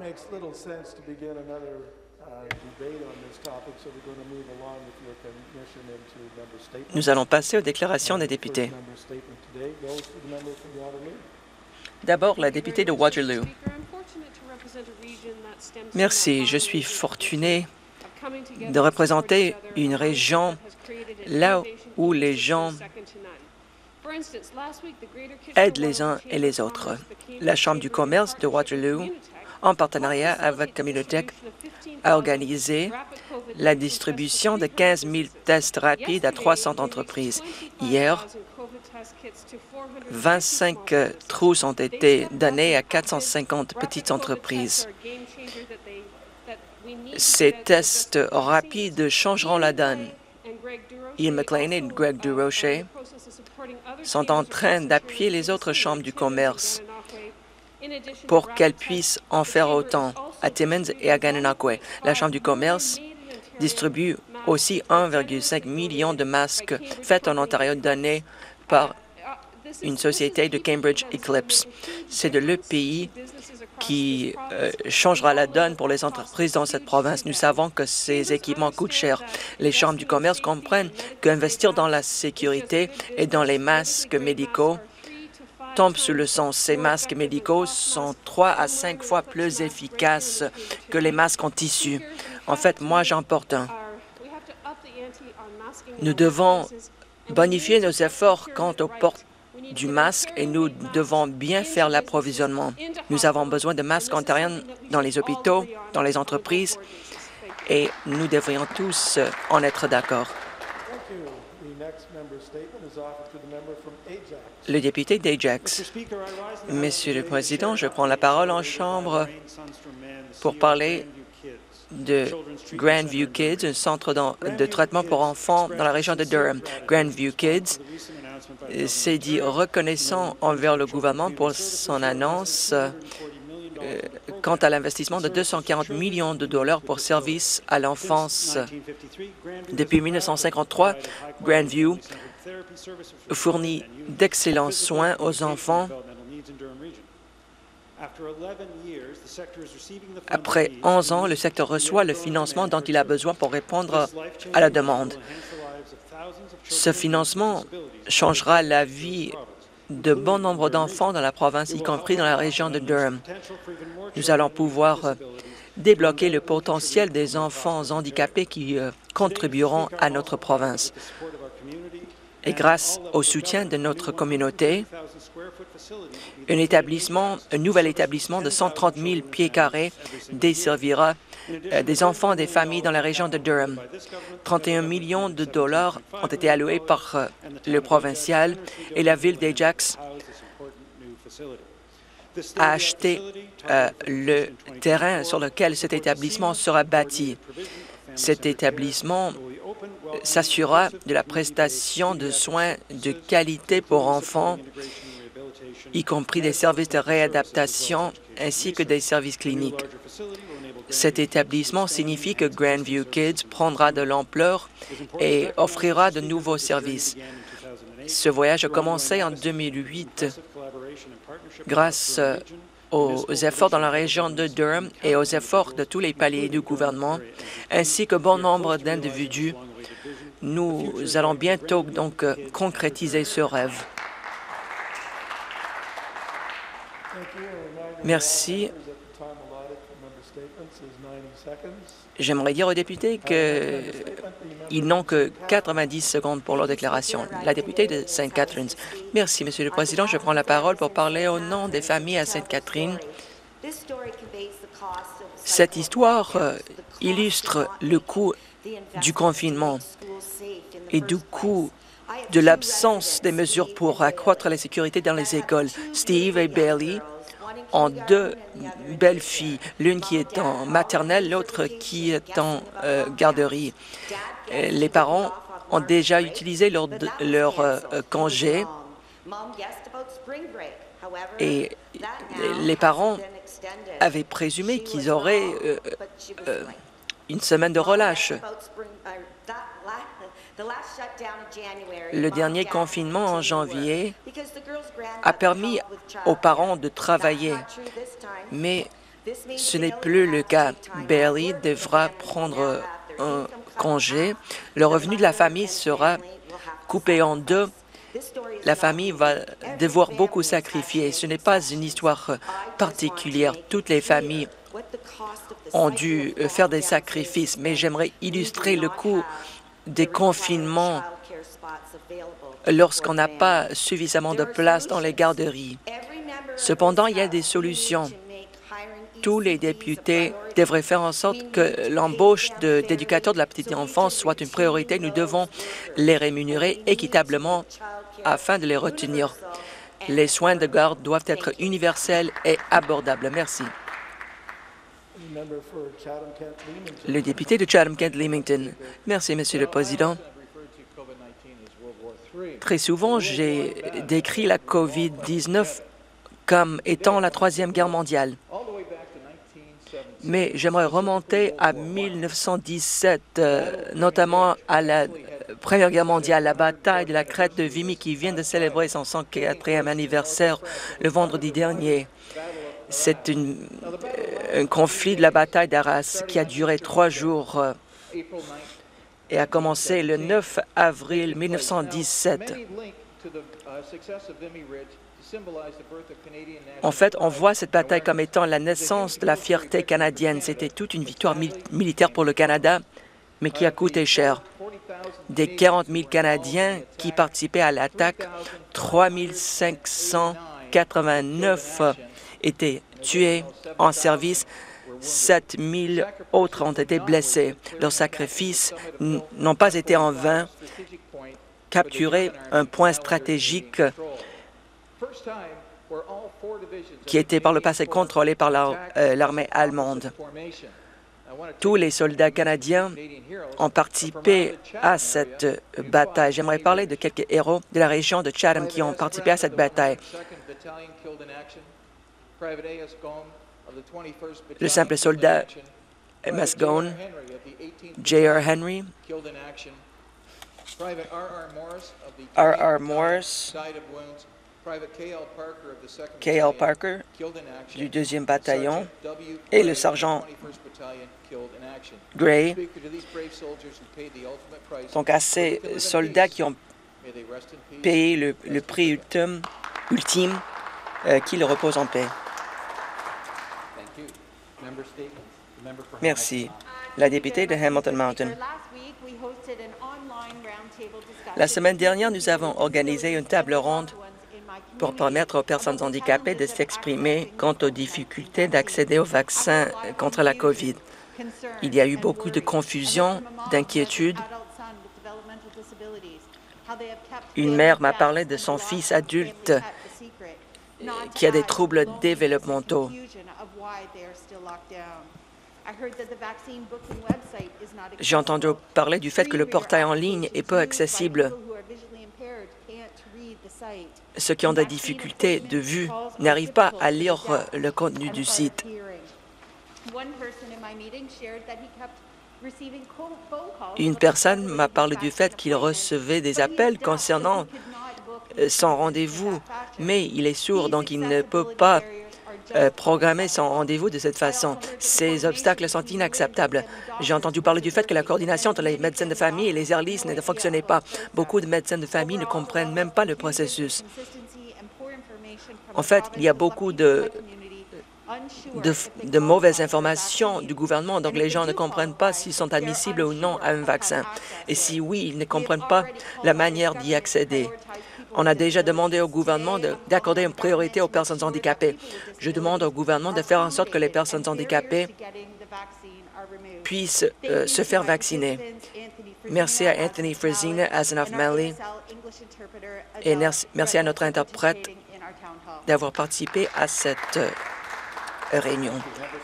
makes little sense to begin another debate on this topic, so we're going to move along with your permission into member statements. Nous allons passer aux déclarations des députés. First member statement today goes to the member from Waterloo. D'abord, la députée de Waterloo. Merci, je suis fortunée de représenter une région là où les gens aident les uns et les autres. La Chambre du commerce de Waterloo, en partenariat avec Communotech, a organisé la distribution de 15 000 tests rapides à 300 entreprises. Hier, 25 trousses ont été données à 450 petites entreprises. Ces tests rapides changeront la donne. Ian McLean et Greg Durocher sont en train d'appuyer les autres chambres du commerce pour qu'elles puissent en faire autant à Timmins et à Gananoque. La Chambre du commerce distribue aussi 1,5 million de masques faits en Ontario donnés par une société de Cambridge Eclipse. C'est de l'EPI qui changera la donne pour les entreprises dans cette province. Nous savons que ces équipements coûtent cher. Les chambres du commerce comprennent qu'investir dans la sécurité et dans les masques médicaux tombe sous le sens. Ces masques médicaux sont 3 à 5 fois plus efficaces que les masques en tissu. En fait, moi, j'en porte un. Nous devons bonifier nos efforts quant au port du masque et nous devons bien faire l'approvisionnement. Nous avons besoin de masques ontariens dans les hôpitaux, dans les entreprises et nous devrions tous en être d'accord. Le député d'Ajax. Monsieur le Président, je prends la parole en Chambre pour parler de Grandview Kids, un centre de traitement pour enfants dans la région de Durham. Grandview Kids s'est dit reconnaissant envers le gouvernement pour son annonce quant à l'investissement de 240 millions de dollars pour services à l'enfance. Depuis 1953, Grandview fournit d'excellents soins aux enfants. Après 11 ans, le secteur reçoit le financement dont il a besoin pour répondre à la demande. Ce financement changera la vie de bon nombre d'enfants dans la province, y compris dans la région de Durham. Nous allons pouvoir débloquer le potentiel des enfants handicapés qui contribueront à notre province. Et grâce au soutien de notre communauté, un nouvel établissement de 130 000 pieds carrés desservira des enfants des familles dans la région de Durham. 31 millions de dollars ont été alloués par le provincial et la ville d'Ajax a acheté le terrain sur lequel cet établissement sera bâti. Cet établissement s'assurera de la prestation de soins de qualité pour enfants, y compris des services de réadaptation ainsi que des services cliniques. Cet établissement signifie que Grandview Kids prendra de l'ampleur et offrira de nouveaux services. Ce voyage a commencé en 2008 grâce aux efforts dans la région de Durham et aux efforts de tous les paliers du gouvernement, ainsi que bon nombre d'individus. Nous allons bientôt donc concrétiser ce rêve. Merci. J'aimerais dire aux députés qu'ils n'ont que 90 secondes pour leur déclaration. La députée de Sainte-Catherine. Merci, Monsieur le Président. Je prends la parole pour parler au nom des familles à Sainte-Catherine. Cette histoire illustre le coût du confinement et du coût de l'absence des mesures pour accroître la sécurité dans les écoles. Steve et Bailey ont 2 belles filles, l'une qui est en maternelle, l'autre qui est en garderie. Les parents ont déjà utilisé leur congé et les parents avaient présumé qu'ils auraient une semaine de relâche. Le dernier confinement en janvier a permis aux parents de travailler, mais Ce n'est plus le cas. Bailey devra prendre un congé. Le revenu de la famille sera coupé en deux. La famille va devoir beaucoup sacrifier. Ce n'est pas une histoire particulière. Toutes les familles ont dû faire des sacrifices, mais j'aimerais illustrer le coût des confinements lorsqu'on n'a pas suffisamment de place dans les garderies. Cependant, il y a des solutions. Tous les députés devraient faire en sorte que l'embauche d'éducateurs de la petite enfance soit une priorité. Nous devons les rémunérer équitablement afin de les retenir. Les soins de garde doivent être universels et abordables. Merci. Le député de Chatham-Kent-Leamington. Merci, Monsieur le Président. Très souvent, j'ai décrit la COVID-19 comme étant la Troisième Guerre mondiale. Mais j'aimerais remonter à 1917, notamment à la Première Guerre mondiale, la bataille de la crête de Vimy qui vient de célébrer son 104e anniversaire le vendredi dernier. C'est un conflit de la bataille d'Arras qui a duré 3 jours et a commencé le 9 avril 1917. En fait, on voit cette bataille comme étant la naissance de la fierté canadienne. C'était toute une victoire militaire pour le Canada, mais qui a coûté cher. Des 40 000 Canadiens qui participaient à l'attaque, 3 589 étaient tués en service, 7 000 autres ont été blessés. Leurs sacrifices n'ont pas été en vain. Capturer un point stratégique qui était par le passé contrôlé par l'armée allemande. Tous les soldats canadiens ont participé à cette bataille. J'aimerais parler de quelques héros de la région de Chatham qui ont participé à cette bataille. Le simple soldat M.S. Gone, J.R. Henry, R.R. Morris, K.L. Parker du 2e bataillon et le sergent Gray. Donc à ces soldats qui ont payé le prix ultime, qu'ils reposent en paix. Merci. La députée de Hamilton Mountain. La semaine dernière, nous avons organisé une table ronde pour permettre aux personnes handicapées de s'exprimer quant aux difficultés d'accéder aux vaccins contre la COVID. Il y a eu beaucoup de confusion, d'inquiétude. Une mère m'a parlé de son fils adulte qui a des troubles développementaux. J'ai entendu parler du fait que le portail en ligne est peu accessible. Ceux qui ont des difficultés de vue n'arrivent pas à lire le contenu du site. Une personne m'a parlé du fait qu'il recevait des appels concernant son rendez-vous, mais il est sourd, donc il ne peut pas programmer son rendez-vous de cette façon. Ces obstacles sont inacceptables. J'ai entendu parler du fait que la coordination entre les médecins de famille et les AirLease ne fonctionnait pas. Beaucoup de médecins de famille ne comprennent même pas le processus. En fait, il y a beaucoup de mauvaises informations du gouvernement, donc les gens ne comprennent pas s'ils sont admissibles ou non à un vaccin. Et si oui, ils ne comprennent pas la manière d'y accéder. On a déjà demandé au gouvernement d'accorder une priorité aux personnes handicapées. Je demande au gouvernement de faire en sorte que les personnes handicapées puissent se faire vacciner. Merci à Anthony Fresina, Asenath Manley, et merci à notre interprète d'avoir participé à cette réunion.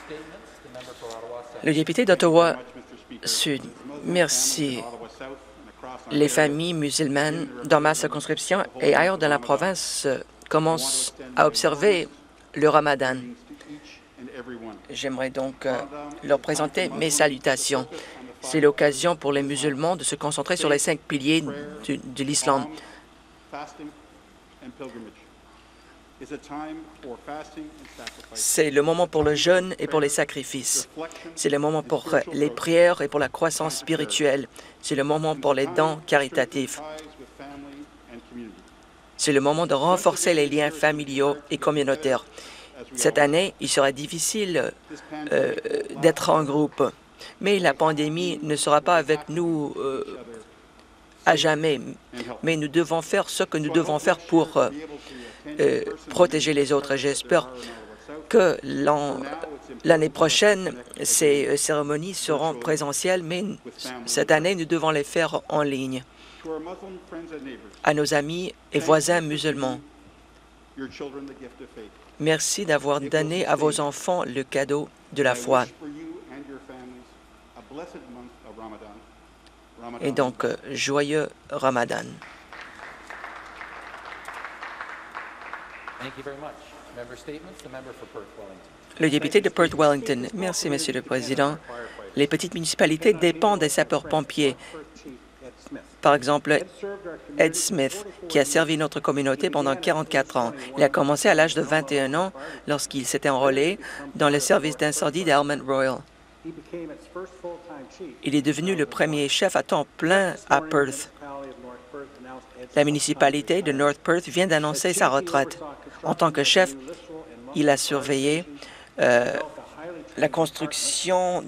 Le député d'Ottawa-Sud, merci. Les familles musulmanes dans ma circonscription et ailleurs dans la province commencent à observer le Ramadan. J'aimerais donc leur présenter mes salutations. C'est l'occasion pour les musulmans de se concentrer sur les 5 piliers de l'islam. C'est le moment pour le jeûne et pour les sacrifices. C'est le moment pour les prières et pour la croissance spirituelle. C'est le moment pour les dons caritatifs. C'est le moment de renforcer les liens familiaux et communautaires. Cette année, il sera difficile d'être en groupe, mais la pandémie ne sera pas avec nous à jamais. Mais nous devons faire ce que nous devons faire pour protéger les autres. J'espère que l'année prochaine, ces cérémonies seront présentielles, mais cette année, nous devons les faire en ligne. À nos amis et voisins musulmans, merci d'avoir donné à vos enfants le cadeau de la foi. Et donc, joyeux Ramadan. Le député de Perth-Wellington. Merci, Monsieur le Président. Les petites municipalités dépendent des sapeurs-pompiers. Par exemple, Ed Smith, qui a servi notre communauté pendant 44 ans. Il a commencé à l'âge de 21 ans lorsqu'il s'était enrôlé dans le service d'incendie d'Almond Royal. Il est devenu le premier chef à temps plein à Perth. La municipalité de North Perth vient d'annoncer sa retraite. En tant que chef, il a surveillé la construction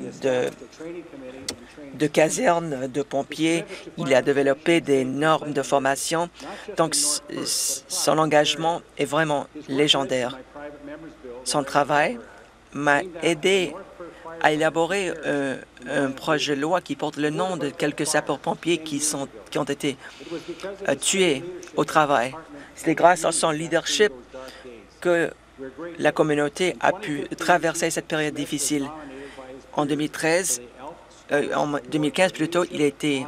de casernes de pompiers. Il a développé des normes de formation. Donc, son engagement est vraiment légendaire. Son travail m'a aidé à élaborer un projet de loi qui porte le nom de quelques sapeurs-pompiers qui ont été tués au travail. C'est grâce à son leadership que la communauté a pu traverser cette période difficile. En 2015 plutôt, il a été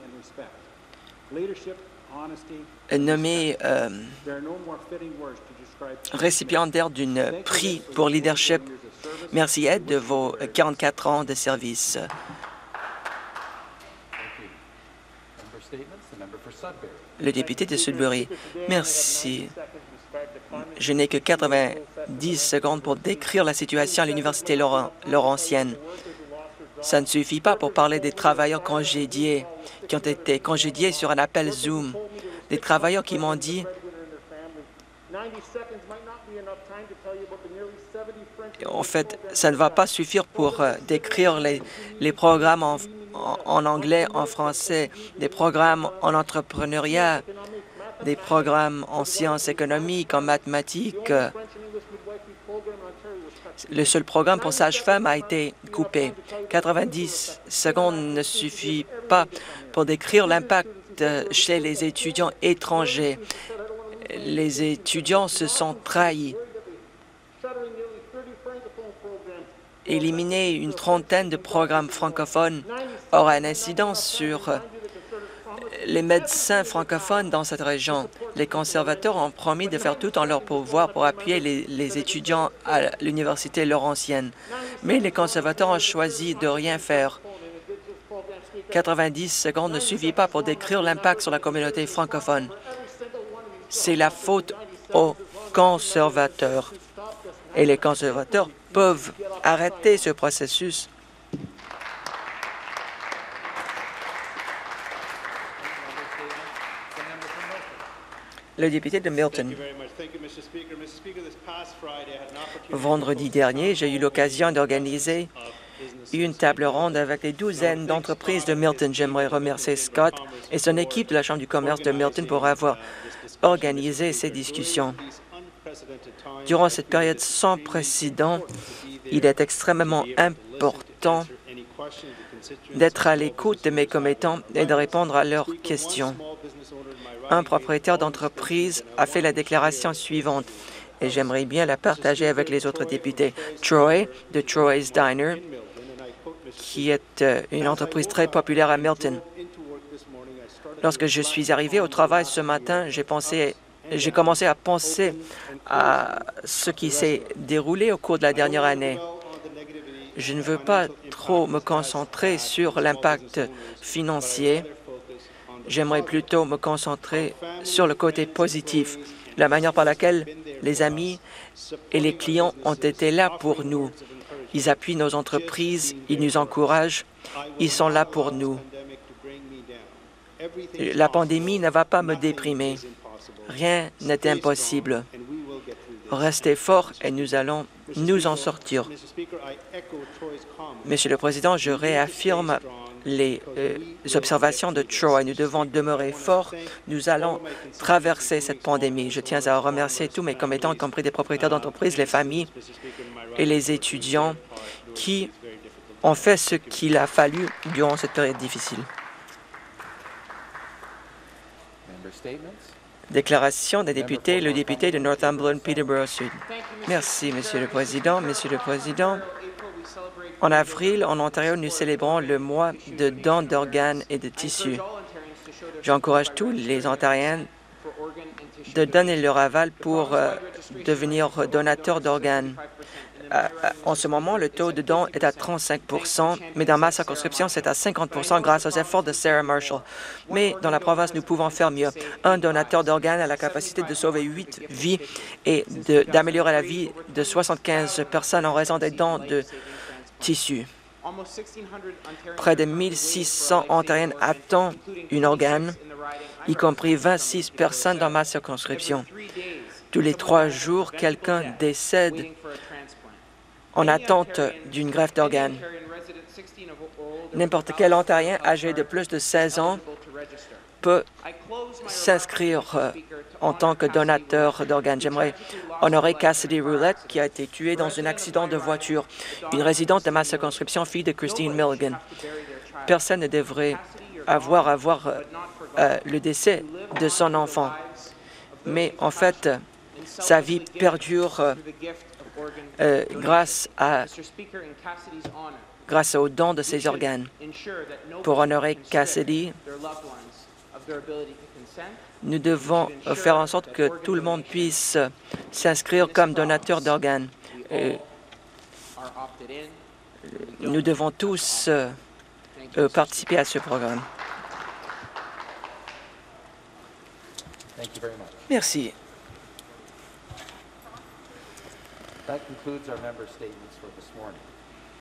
nommé récipiendaire d'un prix pour leadership. Merci, Ed, de vos 44 ans de service. Le député de Sudbury. Merci. Je n'ai que 90 secondes pour décrire la situation à l'Université Laurentienne. Ça ne suffit pas pour parler des travailleurs congédiés qui ont été congédiés sur un appel Zoom. Des travailleurs qui m'ont dit en fait, ça ne va pas suffire pour décrire les programmes en anglais, en français, des programmes en entrepreneuriat, des programmes en sciences économiques, en mathématiques. Le seul programme pour sages-femmes a été coupé. 90 secondes ne suffit pas pour décrire l'impact chez les étudiants étrangers. Les étudiants se sont trahis. Éliminer une trentaine de programmes francophones aura une incidence sur les médecins francophones dans cette région. Les conservateurs ont promis de faire tout en leur pouvoir pour appuyer les étudiants à l'Université Laurentienne. Mais les conservateurs ont choisi de rien faire. 90 secondes ne suffit pas pour décrire l'impact sur la communauté francophone. C'est la faute aux conservateurs. Et les conservateurs peuvent arrêter ce processus. Le député de Milton. Vendredi dernier, j'ai eu l'occasion d'organiser une table ronde avec des douzaines d'entreprises de Milton. J'aimerais remercier Scott et son équipe de la Chambre du commerce de Milton pour avoir organisé ces discussions. Durant cette période sans précédent, il est extrêmement important d'être à l'écoute de mes commettants et de répondre à leurs questions. Un propriétaire d'entreprise a fait la déclaration suivante et j'aimerais bien la partager avec les autres députés. Troy, de Troy's Diner, qui est une entreprise très populaire à Milton. Lorsque je suis arrivé au travail ce matin, j'ai commencé à penser à ce qui s'est déroulé au cours de la dernière année. Je ne veux pas trop me concentrer sur l'impact financier. J'aimerais plutôt me concentrer sur le côté positif. la manière par laquelle les amis et les clients ont été là pour nous. Ils appuient nos entreprises, ils nous encouragent, ils sont là pour nous. La pandémie ne va pas me déprimer. Rien n'est impossible. Restez forts et nous allons nous en sortir. Monsieur le Président, je réaffirme les observations de Troy. Nous devons demeurer forts. Nous allons traverser cette pandémie. Je tiens à remercier tous mes commettants, y compris des propriétaires d'entreprises, les familles et les étudiants qui ont fait ce qu'il a fallu durant cette période difficile. Déclaration des députés, le député de Northumberland, Peterborough Sud. Merci, Monsieur le Président. Monsieur le Président, en avril, en Ontario, nous célébrons le mois de dons d'organes et de tissus. J'encourage tous les Ontariens de donner leur aval pour devenir donateurs d'organes. En ce moment, le taux de dons est à 35 %, mais dans ma circonscription, c'est à 50 % grâce aux efforts de Sarah Marshall. Mais dans la province, nous pouvons faire mieux. Un donateur d'organes a la capacité de sauver 8 vies et d'améliorer la vie de 75 personnes en raison des dons de tissus. Près de 1600 Ontariens attendent un organe, y compris 26 personnes dans ma circonscription. Tous les 3 jours, quelqu'un décède en attente d'une greffe d'organes. N'importe quel Ontarien âgé de plus de 16 ans peut s'inscrire en tant que donateur d'organes. J'aimerais honorer Cassidy Roulette, qui a été tuée dans un accident de voiture. Une résidente de ma circonscription, fille de Christine Milligan. Personne ne devrait avoir le décès de son enfant. Mais en fait, sa vie perdure grâce au don de ses organes. Pour honorer Cassidy, nous devons faire en sorte que tout le monde puisse s'inscrire comme donateur d'organes. Nous devons tous participer à ce programme. Merci. That concludes our member statements for this morning.